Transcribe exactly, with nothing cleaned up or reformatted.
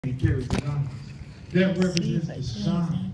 and carries it on. That represents the sign